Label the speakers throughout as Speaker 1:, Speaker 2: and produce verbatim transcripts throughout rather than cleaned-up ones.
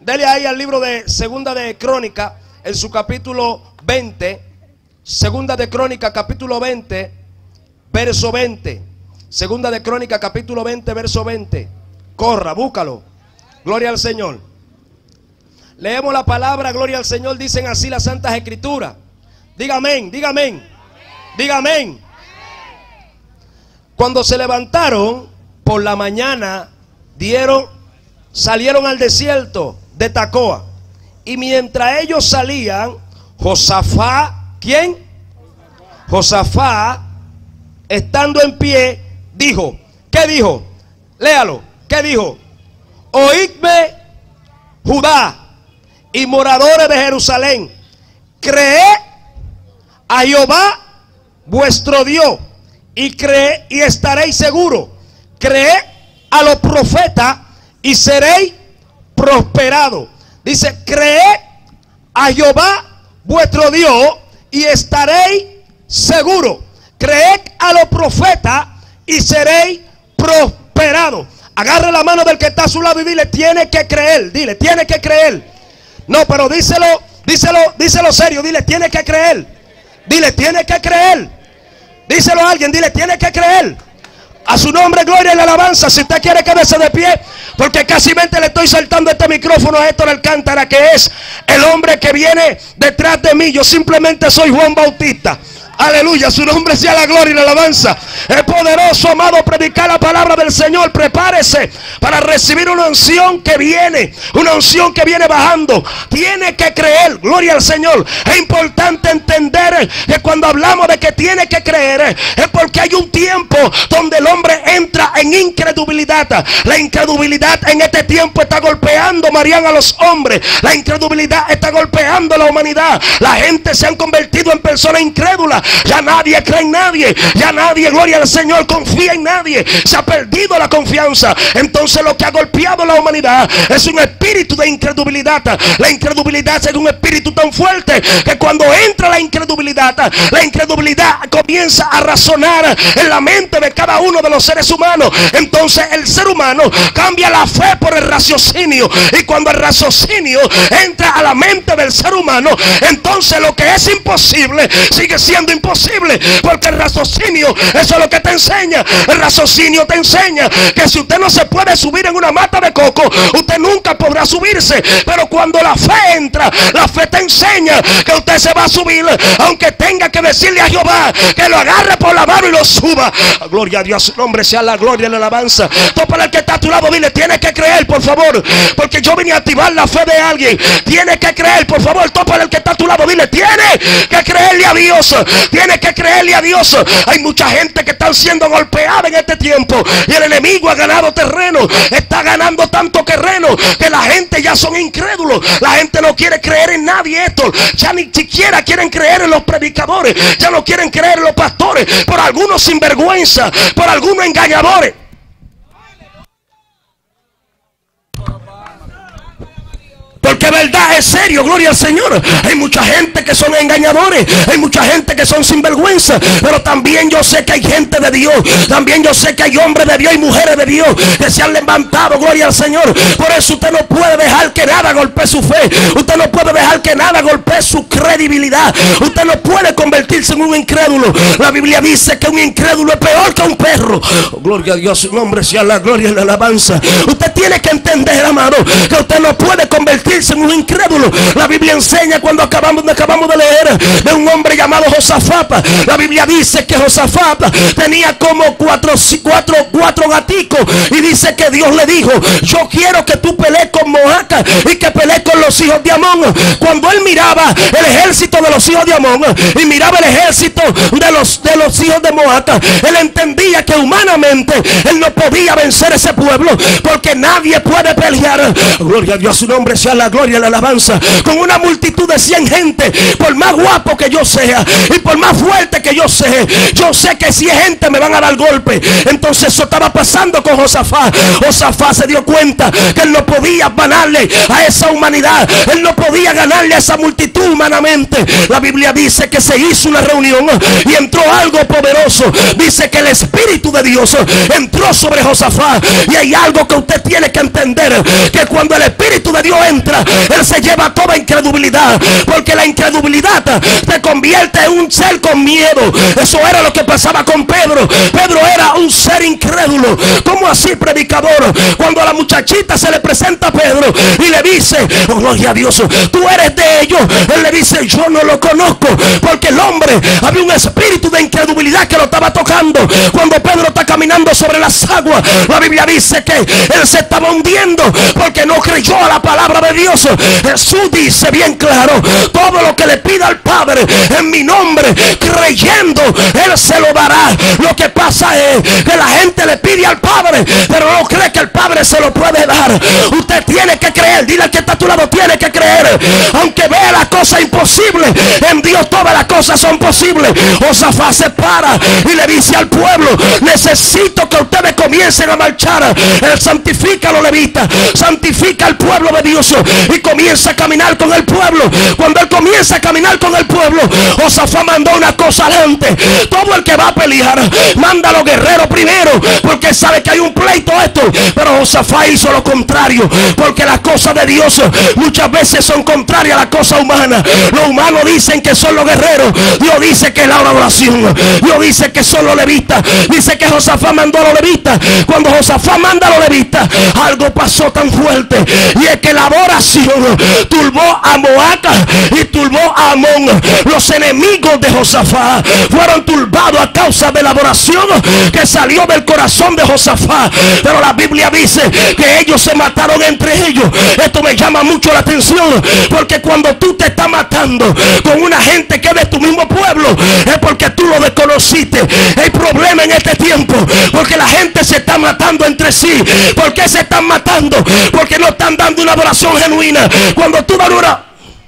Speaker 1: Dele ahí al libro de Segunda de Crónica, en su capítulo veinte. Segunda de Crónica, capítulo veinte, verso veinte. Segunda de Crónica, capítulo veinte, verso veinte. Corra, búscalo. Gloria al Señor. Leemos la palabra, gloria al Señor. Dicen así las Santas Escrituras. Diga amén, diga amén. Diga amén. Cuando se levantaron por la mañana, dieron, salieron al desierto de Tecoa. Y mientras ellos salían, Josafat, ¿quién? Josafat, estando en pie, dijo, ¿qué dijo? Léalo, ¿qué dijo? Oídme, Judá y moradores de Jerusalén, creed a Jehová vuestro Dios y creed y estaréis seguros. Creed a los profetas y seréis prosperados. Dice, creed a Jehová vuestro Dios y estaréis seguros. Creed a los profetas y seréis prosperados. Agarre la mano del que está a su lado y dile, tiene que creer. Dile, tiene que creer. No, pero díselo, díselo, díselo serio. Dile, tiene que creer. Dile, tiene que creer. Díselo a alguien, dile, tiene que creer. A su nombre, gloria y alabanza. Si usted quiere quedarse de pie, porque casi mente le estoy saltando este micrófono a Héctor Alcántara, que es el hombre que viene detrás de mí. Yo simplemente soy Juan Bautista. Aleluya, su nombre sea la gloria y la alabanza. Es poderoso, amado, predicar la palabra del Señor. Prepárese para recibir una unción que viene, una unción que viene bajando. Tiene que creer, gloria al Señor. Es importante entender que cuando hablamos de que tiene que creer, es porque hay un tiempo donde el hombre entra en incredulidad. La incredulidad en este tiempo está golpeando, Mariana, a los hombres. La incredulidad está golpeando a la humanidad. La gente se han convertido en personas incrédulas. Ya nadie cree en nadie. Ya nadie, gloria al Señor, confía en nadie. Se ha perdido la confianza. Entonces lo que ha golpeado a la humanidad es un espíritu de incredulidad. La incredulidad es un espíritu tan fuerte que cuando entra la incredulidad, la incredulidad comienza a razonar en la mente de cada uno de los seres humanos. Entonces el ser humano cambia la fe por el raciocinio. Y cuando el raciocinio entra a la mente del ser humano, entonces lo que es imposible sigue siendo imposible, porque el raciocinio, eso es lo que te enseña. El raciocinio te enseña que si usted no se puede subir en una mata de coco, usted nunca podrá subirse. Pero cuando la fe entra, la fe te enseña que usted se va a subir, aunque tenga que decirle a Jehová que lo agarre por la mano y lo suba. Gloria a Dios, su nombre sea la gloria y la alabanza. Todo para el que está a tu lado, dile, tiene que creer, por favor, porque yo vine a activar la fe de alguien. Tiene que creer, por favor. Todo para el que está a tu lado, dile, tiene que creerle a Dios. Tiene que creerle a Dios. Hay mucha gente que está siendo golpeada en este tiempo y el enemigo ha ganado terreno. Está ganando tanto terreno que la gente ya son incrédulos. La gente no quiere creer en nadie, esto. Ya ni siquiera quieren creer en los predicadores. Ya no quieren creer en los pastores. Por algunos sinvergüenza, por algunos engañadores. Porque verdad es serio, gloria al Señor. Hay mucha gente que son engañadores. Hay mucha gente que son sinvergüenza. Pero también yo sé que hay gente de Dios. También yo sé que hay hombres de Dios y mujeres de Dios que se han levantado, gloria al Señor. Por eso usted no puede dejar que nada golpee su fe. Usted no puede dejar que nada golpee su credibilidad. Usted no puede convertirse en un incrédulo. La Biblia dice que un incrédulo es peor que un perro. Oh, gloria a Dios, su nombre sea la gloria y la alabanza. Usted tiene que entender, amado, que usted no puede convertirse en un incrédulo. La Biblia enseña, cuando acabamos, acabamos de leer de un hombre llamado Josafat. La Biblia dice que Josafat tenía como cuatro, cuatro, cuatro gaticos, y dice que Dios le dijo, yo quiero que tú pelees con Moaca y que pelees con los hijos de Amón. Cuando él miraba el ejército de los hijos de Amón y miraba el ejército de los, de los hijos de Moaca, él entendía que humanamente él no podía vencer ese pueblo, porque nadie puede pelear, gloria a Dios, su nombre sea la gloria y la alabanza, con una multitud de cien gente. Por más guapo que yo sea y por más fuerte que yo sea, yo sé que si es gente me van a dar golpe. Entonces eso estaba pasando con Josafat. Josafat se dio cuenta que él no podía ganarle a esa humanidad. Él no podía ganar
Speaker 2: ganarle a esa multitud humanamente. La Biblia dice que se hizo una reunión y entró algo poderoso. Dice que el Espíritu de Dios entró sobre Josafat. Y hay algo que usted tiene que entender, que cuando el Espíritu de Dios entra, Él se lleva toda incredulidad, porque la incredulidad te convierte en un ser con miedo. Eso era lo que pasaba con Pedro. Pedro era un ser incrédulo. ¿Cómo así, predicador? Cuando a la muchachita se le presenta a Pedro y le dice, oh, gloria a Dios, tú eres de ellos, él le dice, yo no lo conozco, porque el hombre, había un espíritu de incredulidad que lo estaba tocando. Cuando Pedro está caminando sobre las aguas, la Biblia dice que él se estaba hundiendo porque no creyó a la palabra de Dios. Jesús dice bien claro, todo lo que le pida al Padre en mi nombre, creyendo, Él se lo dará. Lo que pasa es que la gente le pide al Padre, pero no cree que el Padre se lo puede dar. Usted tiene que creer. Dile al que está a tu lado, tiene que creer. Aunque vea las cosas imposibles, en Dios todas las cosas son posibles. Josafat se para y le dice al pueblo, necesito que ustedes comiencen a marchar. Él santifica a los levitas, santifica al pueblo de Dios y comienza a caminar con el pueblo. Cuando él comienza a caminar con el pueblo, Josafat mandó una cosa adelante. Todo el que va a pelear, manda a los guerreros primero, porque sabe que hay un pleito esto. Pero Josafat hizo lo contrario, porque las cosas de Dios muchas veces son contrarias a las cosas humanas. Los humanos dicen que son los guerreros, Dios dice que es la oración. Dios dice que son los levitas. Dice que Josafat mandó a los levitas. Cuando Josafat manda a los levitas, algo pasó tan fuerte, y es que la oración turbó a Moaca y turbó a Amón. Los enemigos de Josafat fueron turbados a causa de la oración que salió del corazón de Josafat. Pero la Biblia dice que ellos se mataron entre ellos. Esto me llama mucho la atención, porque cuando tú te estás matando con una gente que es de tu mismo pueblo, es porque tú lo desconociste. Hay problema en este tiempo, porque la gente se está matando entre sí. ¿Por qué se están matando? Porque no están dando una adoración genuina. Cuando tú das una...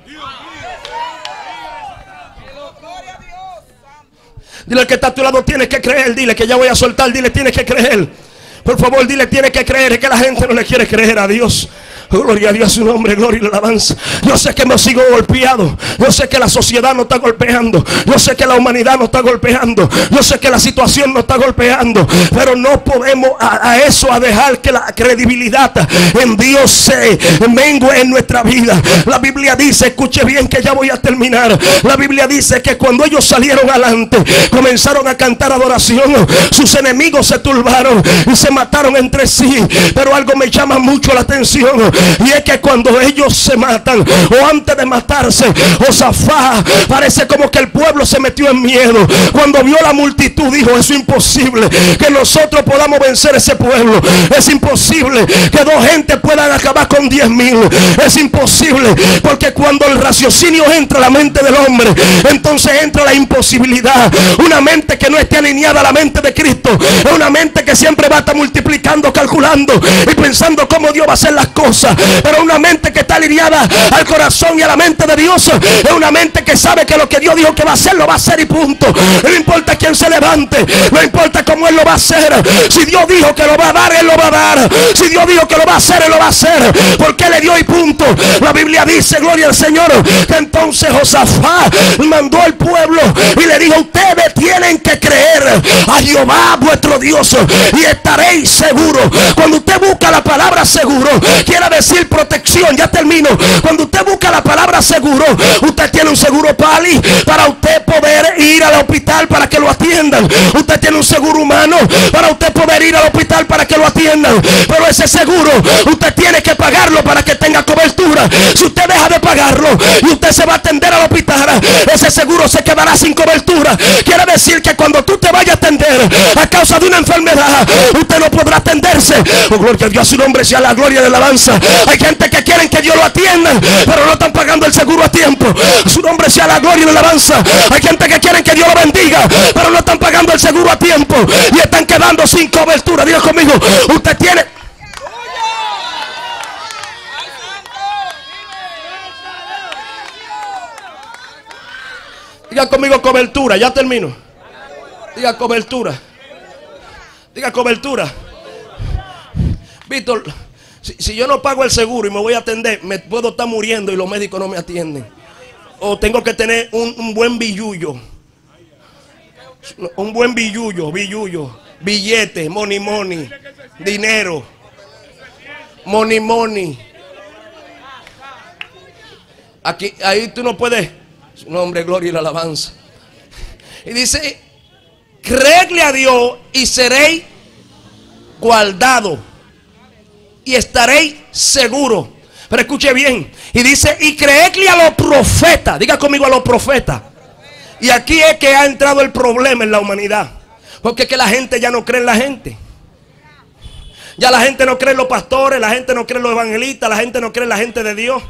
Speaker 2: Dile al que está a tu lado, tienes que creer. Dile que ya voy a soltar. Dile, tienes que creer. Por favor, dile, tiene que creer. Es que la gente no le quiere creer a Dios. Gloria a Dios, su nombre, gloria y alabanza. Yo sé que me sigo golpeado. Yo sé que la sociedad nos está golpeando. Yo sé que la humanidad nos está golpeando. Yo sé que la situación nos está golpeando. Pero no podemos a, a eso a dejar que la credibilidad en Dios se mengue en nuestra vida. La Biblia dice, escuche bien que ya voy a terminar. La Biblia dice que cuando ellos salieron adelante, comenzaron a cantar adoración, sus enemigos se turbaron y se mataron entre sí. Pero algo me llama mucho la atención, y es que cuando ellos se matan, o antes de matarse, Josafat, parece como que el pueblo se metió en miedo. Cuando vio la multitud, dijo, eso es imposible que nosotros podamos vencer ese pueblo. Es imposible que dos gentes puedan acabar con diez mil. Es imposible, porque cuando el raciocinio entra a la mente del hombre, entonces entra la imposibilidad. Una mente que no esté alineada a la mente de Cristo es una mente que siempre va a estar multiplicando, calculando y pensando cómo Dios va a hacer las cosas. Pero una mente que está alineada al corazón y a la mente de Dios es una mente que sabe que lo que Dios dijo que va a hacer, lo va a hacer y punto. No importa quién se levante, no importa cómo Él lo va a hacer. Si Dios dijo que lo va a dar, Él lo va a dar. Si Dios dijo que lo va a hacer, Él lo va a hacer, porque le dio y punto. La Biblia dice, gloria al Señor, que entonces Josafat mandó al pueblo y le dijo, ustedes tienen que creer a Jehová vuestro Dios y estaréis seguros. Cuando usted busca la palabra seguro, quiere decir protección. Ya termino. Cuando usted busca la palabra seguro, usted tiene un seguro pali para usted poder ir al hospital para que lo atiendan. Usted tiene un seguro humano para usted poder ir al hospital para que lo atiendan. Pero ese seguro usted tiene que pagarlo para que tenga cobertura. Si usted deja de pagarlo y usted se va a atender al hospital, ese seguro se quedará sin cobertura. Quiere decir que cuando tú te vayas a atender a causa de una enfermedad, usted no podrá atenderse. Oh, gloria a Dios, su nombre sea la gloria de la alabanza. Hay gente que quieren que Dios lo atienda, pero no están pagando el seguro a tiempo. Su nombre sea la gloria de la alabanza. Hay gente que quieren que Dios lo bendiga, pero no están pagando el seguro a tiempo y están quedando sin cobertura. Diga conmigo, usted tiene... Diga conmigo cobertura, ya termino. Diga cobertura. Diga cobertura. Víctor, Si, si yo no pago el seguro y me voy a atender, me puedo estar muriendo y los médicos no me atienden. O tengo que tener un, un buen billullo. Un buen billullo, billullo. Billete, money, money. Dinero. Money, money. Aquí, ahí tú no puedes. Su nombre, gloria y la alabanza. Y dice, creedle a Dios y seréis guardados. Y estaréis seguros. Pero escuche bien. Y dice, y creedle a los profetas. Diga conmigo a los profetas. Y aquí es que ha entrado el problema en la humanidad. Porque es que la gente ya no cree en la gente. Ya la gente no cree en los pastores. La gente no cree en los evangelistas. La gente no cree en la gente de Dios.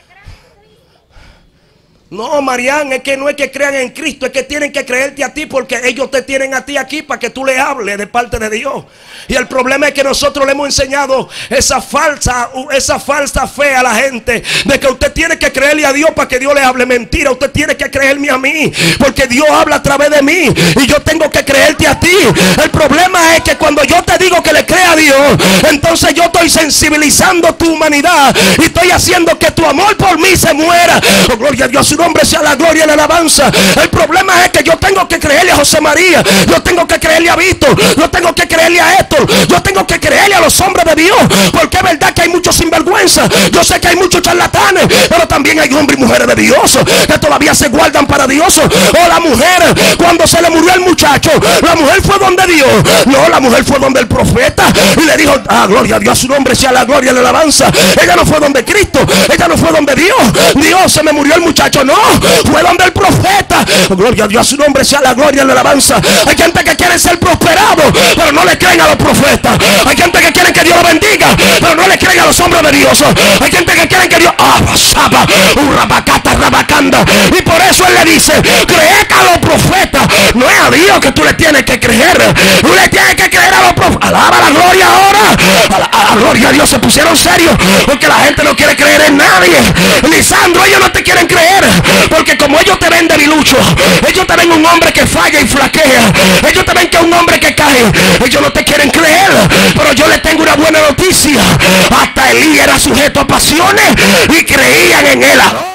Speaker 2: No, Marián, es que no es que crean en Cristo, es que tienen que creerte a ti, porque ellos te tienen a ti aquí para que tú le hables de parte de Dios. Y el problema es que nosotros le hemos enseñado esa falsa, esa falsa fe a la gente, de que usted tiene que creerle a Dios para que Dios le hable. Mentira, usted tiene que creerme a mí, porque Dios habla a través de mí y yo tengo que creerte a ti. El problema es que cuando yo te digo que le crea a Dios, entonces yo estoy sensibilizando tu humanidad y estoy haciendo que tu amor por mí se muera. Oh, gloria a Dios, su nombre sea la gloria y la alabanza. El problema es que yo tengo que creerle a José María, yo tengo que creerle a Víctor, yo tengo que creerle a Héctor, yo tengo que creerle a los hombres de Dios, porque es verdad que hay muchos sinvergüenza. Yo sé que hay muchos charlatanes, pero también hay hombres y mujeres de Dios que todavía se guardan para Dios. O la mujer, cuando se le murió el muchacho, la mujer fue donde Dios. No, la mujer fue donde el profeta y le dijo, ah, gloria a Dios, su nombre sea la gloria y la alabanza. Ella no fue donde Cristo, ella no fue donde Dios. Dios, se me murió el muchacho. No, fue donde el profeta. Gloria a Dios, su nombre sea la gloria y la alabanza. Hay gente que quiere ser prosperado, pero no le creen a los profetas. Hay gente que quiere que Dios lo bendiga, pero no le creen a los hombres de Dios. Hay gente que quiere que Dios abasaba, urrabacata, rabacanda. Y por eso él le dice, cree a los profetas. No es a Dios que tú le tienes que creer, tú le tienes que creer a los profetas. Alaba la gloria ahora. A la, a la gloria a Dios. Se pusieron serios porque la gente no quiere creer en nadie. Lisandro, ellos no te quieren creer, porque como ellos te ven debilucho, ellos te ven un hombre que falla y flaquea, ellos te ven que es un hombre que cae, ellos no te quieren creer. Pero yo les tengo una buena noticia. Hasta Elías era sujeto a pasiones y creían en él.